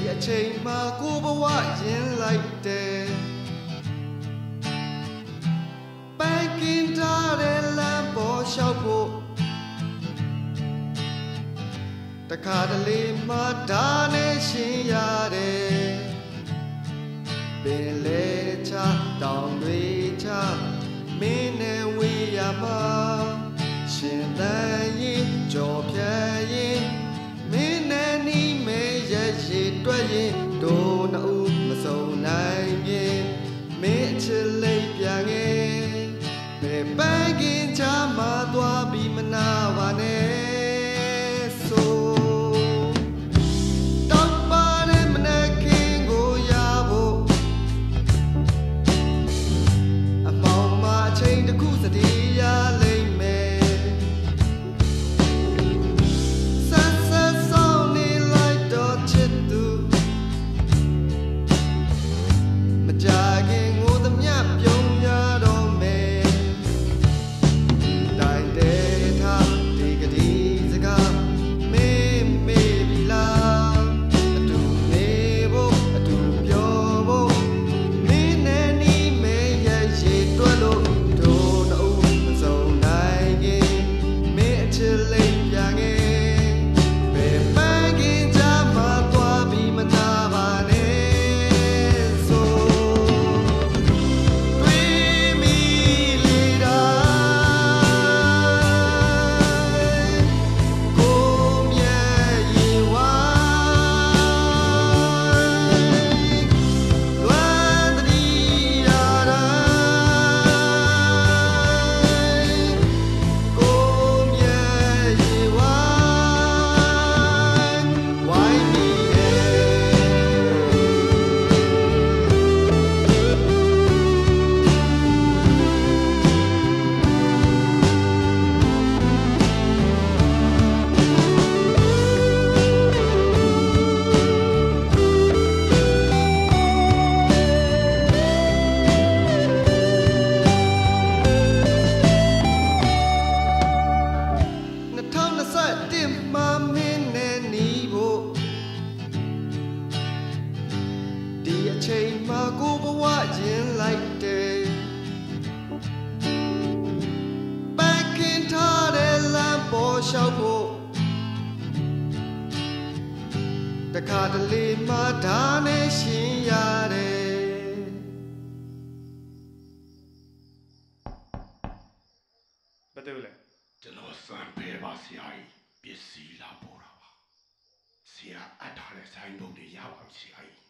အချိန်မှာကိုဘဝရင်လိုက်တယ်ပန်းကင်ထားတဲ့လမ်းပေါ်လျှောက်ဖို့တခါတလေမှဒါနဲ့ရှင်ရတယ်ပင်လေချတောင်တွေချမင်းနဲ့ဝေးရမှာရှင်သန်ရင်ကြော်ဖြတ်ရင်မင်းနဲ့နီးမဲရဲ့ရေတွက်ရင်တို့နှစ်ဦးမစုံနိုင်ရင်မင်းအချစ်လေးပြန်ငယ်ဘယ်ပန်းကင်ချမှာသွားပြီးမနာပါနဲ့အချိန်မှာကိုဘဝရင်လိုက်တယ်ပန်းကင်ထားတဲ့လမ်းပေါ်လျှောက်ဖို့တခါတလေမှဒါနဲ့ရှင်ရတယ်ဘာတူလဲကျွန်တော်စံပေးပါဆရာကြီးပစ္စည်းလာပို့တာပါဆရာအပ်ထားတဲ့ဆိုင်ဘုံတွေရပါပြီဆရာကြီး